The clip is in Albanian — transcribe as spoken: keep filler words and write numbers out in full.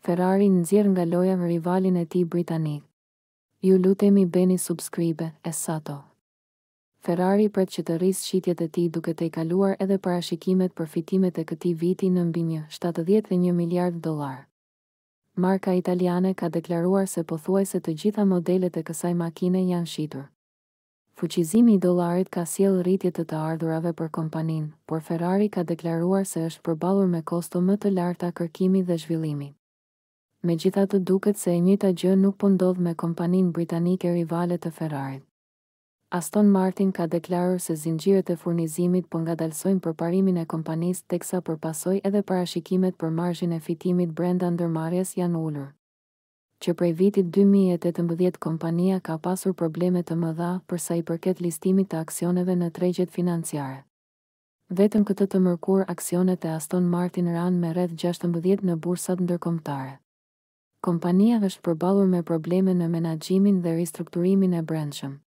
Ferrari nxjerr nga loja me rivalin e tij Britanik. Ju lutemi bëni subscribe, Essato. Ferrari pret që të rrisë shitjet e tij duke tejkaluar edhe parashikimet për fitimet e këtij viti në mbi një shtatëdhjetë e një miliard dollar. Marka italiane ka deklaruar se pothuajse të gjitha modelet e kësaj makine janë shitur. Fuqizimi i dollarit ka sjellë rritje të të ardhurave për kompaninë, por Ferrari ka deklaruar se është përballur me kosto më të larta kërkimi dhe zhvillimi. Megjithatë duket se e njëjta gjë nuk po ndodh me kompaninë britanike rivale të Ferrarit. Aston Martin ka deklaruar se zinxhirët e furnizimit po ngadalsojnë përparimin e kompanisë teksa përpasoj edhe parashikimet për marzhin e fitimit brenda ndërmarrjes janë ulur. Që prej vitit dy mijë e tetëmbëdhjetë kompania ka pasur probleme të mëdha për sa i përket listimit të aksioneve në tregjet financiare. Vetëm këtë të mërkur aksionet e Aston Martin ranë me rreth gjashtëmbëdhjetë në bursat ndërkombëtare. Kompania është përballur me probleme në menaxhimin dhe ristrukturimin e brendshëm.